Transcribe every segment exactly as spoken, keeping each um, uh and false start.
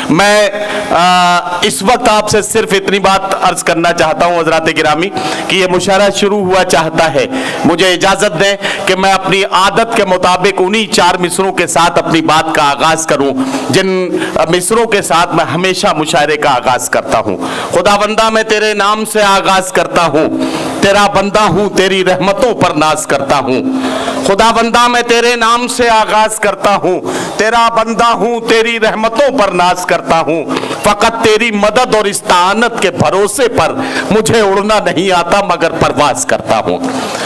میں اس وقت آپ سے صرف اتنی بات عرض کرنا چاہتا ہوں حضرات گرامی کہ یہ مشاعرہ شروع ہوا چاہتا ہے، مجھے اجازت دیں کہ میں اپنی عادت کے مطابق انہی چار مصروں کے ساتھ اپنی بات کا آغاز کروں جن مصروں کے ساتھ میں ہمیشہ مشاعرے کا آغاز کرتا ہوں۔ خدا بندہ میں تیرے نام سے آغاز کرتا ہوں، تیرا بندہ ہوں، تیری رحمتوں پر ناز کرتا ہوں۔ خدا بندہ میں تیرے نام سے آغاز کرتا ہوں، تیرا بندہ ہوں، تیری رحمتوں پر ناز کرتا ہوں۔ فقط تیری مدد اور استعانت کے بھروسے پر مجھے اڑنا نہیں آتا مگر پرواز کرتا ہوں۔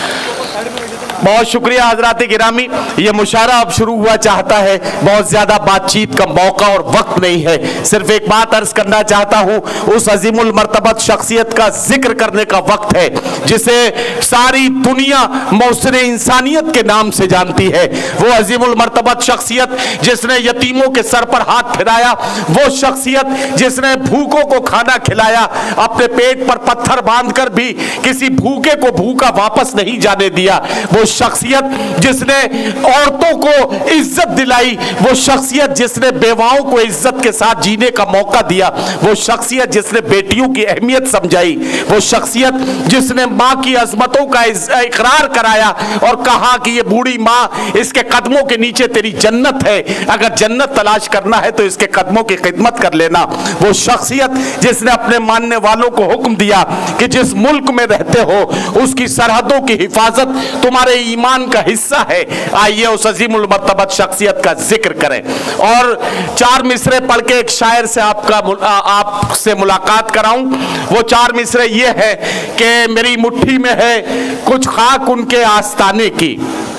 بہت شکریہ حضرات گرامی، یہ مشاعرہ اب شروع ہوا چاہتا ہے، بہت زیادہ بات چیت کا موقع اور وقت نہیں ہے، صرف ایک بات عرض کرنا چاہتا ہوں، اس عظیم المرتبت شخصیت کا ذکر کرنے کا وقت ہے جسے ساری دنیا موثر انسانیت کے نام سے جانتی ہے۔ وہ عظیم المرتبت شخصیت جس نے یتیموں کے سر پر ہاتھ پھیرایا، وہ شخصیت جس نے بھوکوں کو کھانا کھلایا، اپنے پیٹ پر پتھر باندھ کر بھی کسی بھوکے کو بھوکا واپس نہیں جانے دیا، وہ شخصیت جس نے عورتوں کو عزت دلائی، وہ شخصیت جس نے بیواؤں کو عزت کے ساتھ جینے کا موقع دیا، وہ شخصیت جس نے بیٹیوں کی اہمیت سمجھائی، وہ شخصیت جس نے ماں کی عظمتوں کا اقرار کرایا اور کہا کہ یہ بوڑھی ماں، اس کے قدموں کے نیچے تیری جنت ہے، اگر جنت تلاش کرنا ہے تو اس کے قدموں کی خدمت کر لینا، وہ شخصیت جس نے اپنے ماننے والوں کو حکم دیا کہ جس ملک میں رہتے ہو اس کی سرحدوں کی حفاظت تمہارے ایمان کا حصہ ہے۔ آئیے اس عظیم المرتبت شخصیت کا ذکر کریں اور چار مصرے پڑھ کے ایک شاعر سے آپ کا آپ سے ملاقات کراؤں۔ وہ چار مصرے یہ ہے کہ میری مٹھی میں ہے کچھ خاک ان کے آستانے کی،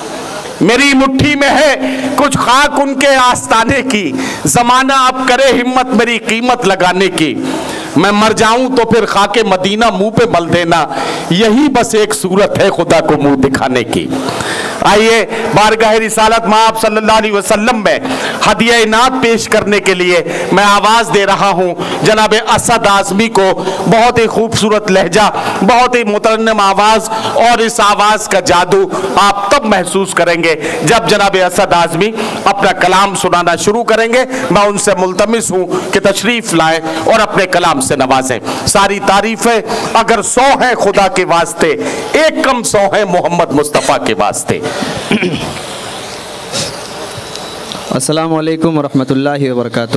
میری مٹھی میں ہے کچھ خاک ان کے آستانے کی، زمانہ اب کرے ہمت میری قیمت لگانے کی، میں مر جاؤں تو پھر خاک مدینہ منہ پہ مل دینا، یہی بس ایک صورت ہے خدا کو منہ دکھانے کی۔ آئیے بارگاہ رسالت مآب صلی اللہ علیہ وسلم میں ہدیہ نعت پیش کرنے کے لیے میں آواز دے رہا ہوں جناب اسد اعظمی کو۔ بہت ہی خوبصورت لہجہ، بہت ہی مترنم آواز، اور اس آواز کا جادو آپ تب محسوس کریں گے جب جناب اسد اعظمی اپنا کلام سنانا شروع کریں گے۔ میں ان سے ملتمس ہوں کہ تشریف لائیں اور اپنے کلام سے نوازیں۔ ساری تعریفیں اگر سو ہیں خدا کے واسطے، ایک کم سو ہیں محمد مصطفیٰ کے واسطے۔ السلام علیکم ورحمۃ اللہ وبرکاتہ۔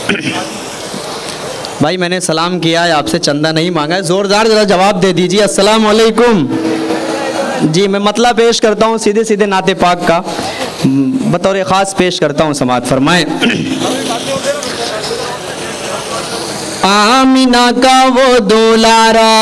بھائی میں نے سلام کیا ہے، آپ سے چندہ نہیں مانگا ہے، زوردار ذرا جواب دے دیجیے السلام علیکم۔ جی میں مطلب پیش کرتا ہوں سیدھے سیدھے نعت پاک کا، بطور خاص پیش کرتا ہوں، سماعت فرمائیں۔ آمینہ کا وہ دولارا،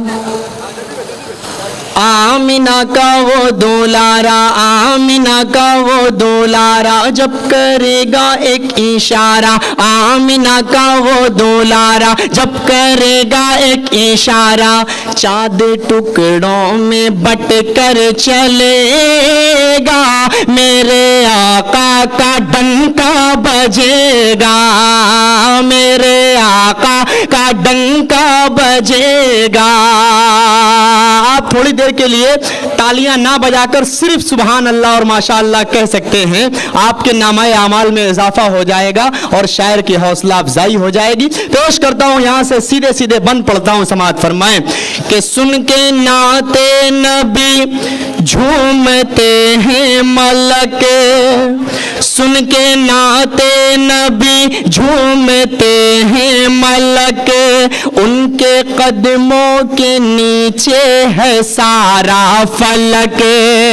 آمینہ کا وہ دولارا، آمینہ کا وہ دولارا، جب کرے گا ایک اشارہ، آمینہ کا وہ دولارا جب کرے گا ایک اشارہ، چاند ٹکڑوں میں بٹ کر چلے گا، میرے آقا کا ڈنکا بجے گا، میرے آقا کا ڈنکا بجے گا۔ آپ تھوڑی دیر کے لیے تالیاں نہ بجا کر صرف سبحان اللہ اور ماشاء اللہ کہہ سکتے ہیں، آپ کے نامہ اعمال میں اضافہ ہو جائے گا اور شاعر کی حوصلہ افزائی ہو جائے گی۔ پیش کرتا ہوں یہاں سے سیدھے سیدھے بند پڑھتا ہوں، سماعت فرمائیں کہ سن کے نعت نبی جھومتے ہیں ملک، سن کے نعت نبی جھومتے ہیں ملک، ان کے قدموں کے نیچے ہے سارا فلک،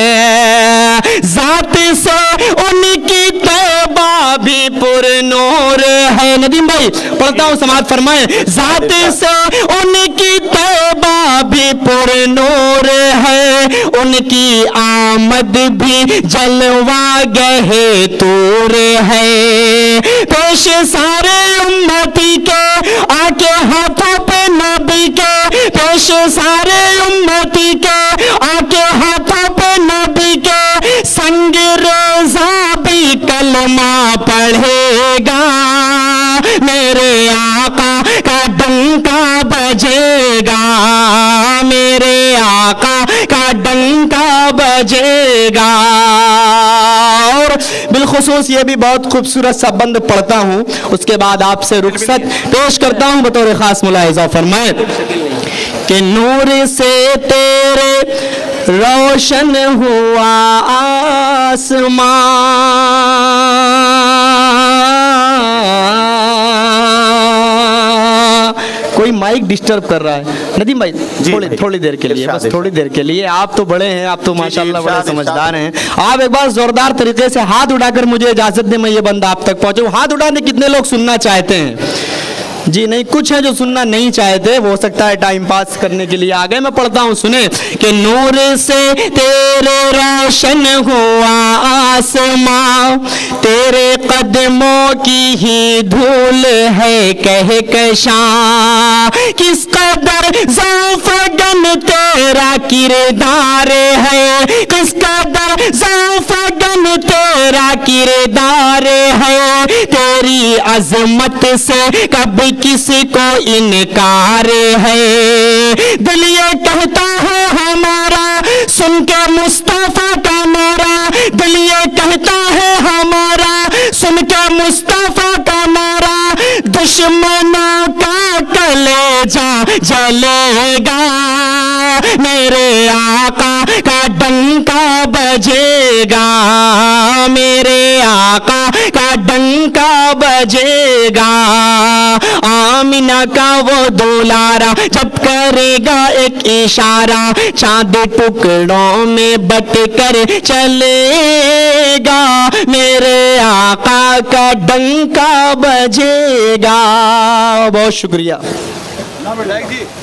ذات سے ان کی توبہ بھی پر نور ہے۔ ندیم بھائی پڑھتا ہوں، سماعت فرمائیں، ذات سے ان کی توبہ بھی پر نور ہے، ان کی آمد بھی جلوہ گہ طور ہے، پیش سارے امتی کے آکے ہاتھوں پہ نبی کے، پیش سارے امتی کے آکے ہاتھوں پہ نبی کے، سنگ ریزہ بھی کلمہ پڑھے گا، میرے آقا کا ڈنکا بجے گا، میرے آقا کا ڈنکا بجے گا۔ اور بالخصوص یہ بھی بہت خوبصورت سا بند پڑھتا ہوں، اس کے بعد آپ سے رخصت پیش کرتا ہوں بطور خاص ملاحظہ فرمائیں کہ نور سے تیرے روشن ہوا آسمان، کوئی مائک ڈسٹرب کر رہا ہے ندیم بھائی، تھوڑی تھوڑی دیر کے لیے، بس تھوڑی دیر کے لیے، آپ تو بڑے ہیں، آپ تو ماشاءاللہ بڑے سمجھدار ہیں، آپ ایک بار زوردار طریقے سے ہاتھ اٹھا کر مجھے اجازت دیں میں یہ بندہ آپ تک پہنچوں۔ ہاتھ اٹھانے کتنے لوگ سننا چاہتے ہیں؟ جی نہیں، کچھ ہیں جو سننا نہیں چاہتے، وہ ہو سکتا ہے ٹائم پاس کرنے کے لیے آگئے۔ میں پڑھتا ہوں، سنیں کہ نور سے تیرے روشن ہوا آسمان، تیرے قدموں کی ہی دھول ہے کہکشاں، کس قدر ذوفگن تیرا کردار ہے، کس قدر ذوفگن تیرا کردار ہے، تیری عظمت سے کبھی کسی کو انکار ہے، دل یہ کہتا ہے ہمارا سن کے مصطفیٰ کا نعرہ، دل یہ کہتا ہے ہمارا سن کے مصطفیٰ کا نعرہ، دشمنوں کا کلیجہ جلے گا، میرے آقا کا ڈنکا بجے گا، میرے آقا کا ڈنکا بجے گا، آمینہ کا وہ دولارا جب کرے گا ایک اشارہ، چاند ٹکڑوں میں بٹ کر چلے گا، میرے آقا کا ڈنکا بجے گا۔ بہت شکریہ۔